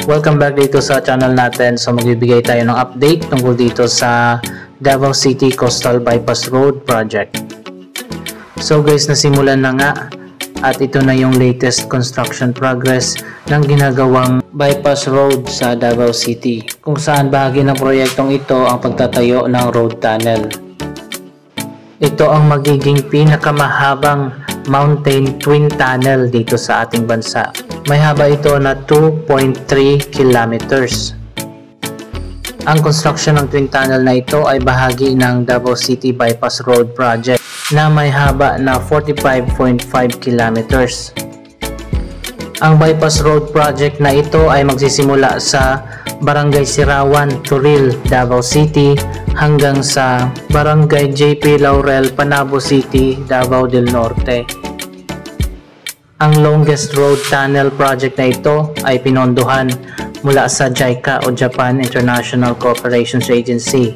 Welcome back dito sa channel natin. So magbibigay tayo ng update tungkol dito sa Davao City Coastal Bypass Road project. So guys, nasimulan na nga at ito na yung latest construction progress ng ginagawang bypass road sa Davao City, kung saan bahagi ng proyektong ito ang pagtatayo ng road tunnel. Ito ang magiging pinakamahabang mountain twin tunnel dito sa ating bansa. May haba ito na 2.3 kilometers. Ang construction ng twin tunnel na ito ay bahagi ng Davao City Bypass Road project na may haba na 45.5 kilometers. Ang bypass road project na ito ay magsisimula sa Barangay Sirawan, Toril, Davao City hanggang sa Barangay JP Laurel, Panabo City, Davao Del Norte. Ang longest road tunnel project na ito ay pinondohan mula sa JICA o Japan International Cooperation Agency.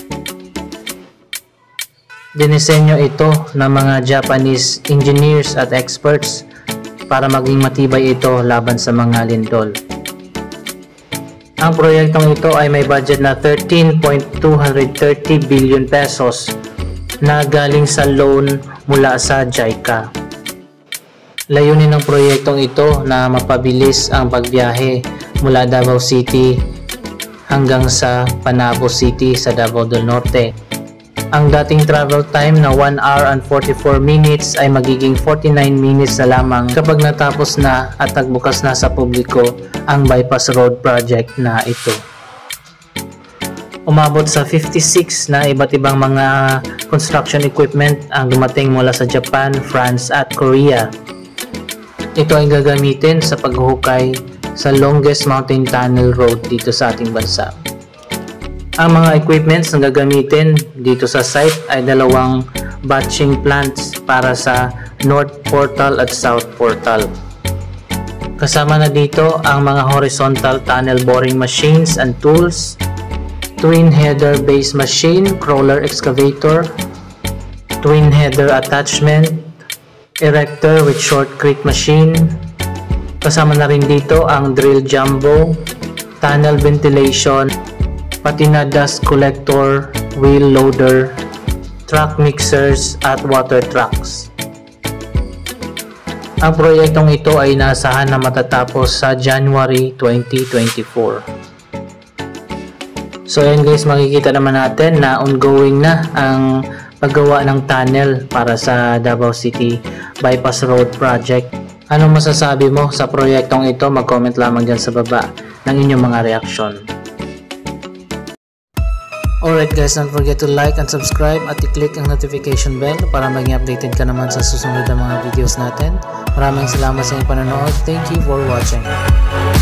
Dinisenyo ito ng mga Japanese engineers at experts para maging matibay ito laban sa mga lindol. Ang proyektong ito ay may budget na 13.230 billion pesos na galing sa loan mula sa JICA. Layunin ng proyektong ito na mapabilis ang pagbiyahe mula Davao City hanggang sa Panabo City sa Davao Del Norte. Ang dating travel time na 1 hour and 44 minutes ay magiging 49 minutes na lamang kapag natapos na at nagbukas na sa publiko ang bypass road project na ito. Umabot sa 56 na iba't ibang mga construction equipment ang dumating mula sa Japan, France at Korea. Ito ay gagamitin sa paghuhukay sa longest mountain tunnel road dito sa ating bansa. Ang mga equipments na gagamitin dito sa site ay dalawang batching plants para sa North Portal at South Portal. Kasama na dito ang mga horizontal tunnel boring machines and tools, twin header base machine, crawler excavator, twin header attachment, erector with shortcrete machine. Kasama na rin dito ang drill jumbo, tunnel ventilation, pati na dust collector, wheel loader, truck mixers at water trucks. Ang proyektong ito ay inaasahan na matatapos sa January 2024. So ayan guys, makikita naman natin na ongoing na ang paggawa ng tunnel para sa Davao City Bypass Road project. Anong masasabi mo sa proyektong ito? Mag-comment lamang dyan sa baba ng inyong mga reaksyon. Alright guys, don't forget to like and subscribe at i-click ang notification bell para maging updated ka naman sa susunod na mga videos natin. Maraming salamat sa inyong panonood. Thank you for watching.